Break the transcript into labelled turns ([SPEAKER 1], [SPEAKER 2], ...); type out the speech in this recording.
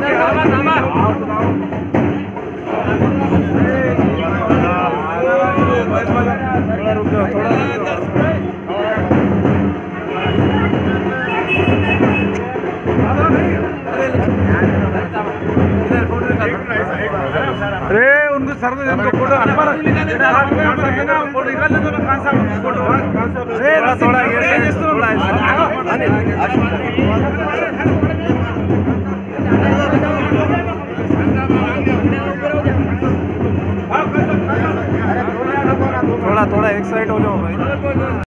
[SPEAKER 1] अरे उनको सर को फोटो थोड़ा एक साइड हो जाओ भाई।